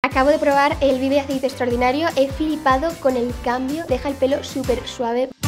Acabo de probar el Vive Aceite Extraordinario, he flipado con el cambio, deja el pelo súper suave.